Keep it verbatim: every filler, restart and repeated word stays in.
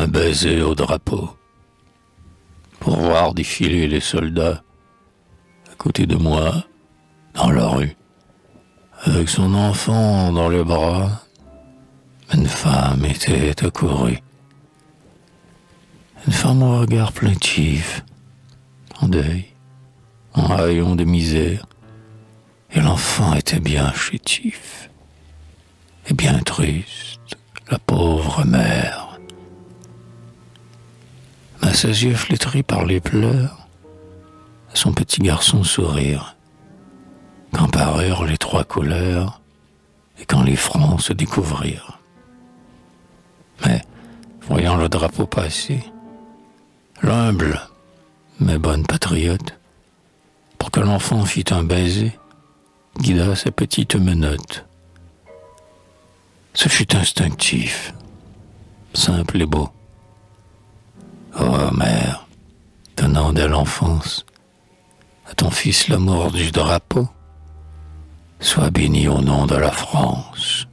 un baiser au drapeau, pour voir défiler les soldats à côté de moi, dans la rue, avec son enfant dans les bras. Une femme était accourue, une femme au regard plaintif, en deuil, en rayon de misère, et l'enfant était bien chétif et bien triste, la pauvre mère. À ses yeux flétris par les pleurs, à son petit garçon sourire, quand parurent les trois couleurs et quand les fronts se découvrirent. Mais, voyant le drapeau passer, l'humble mais bonne patriote, pour que l'enfant fît un baiser, guida sa petite menotte. Ce fut instinctif, simple et beau. Oh mère, donnant dès l'enfance à ton fils l'amour du drapeau, sois béni au nom de la France.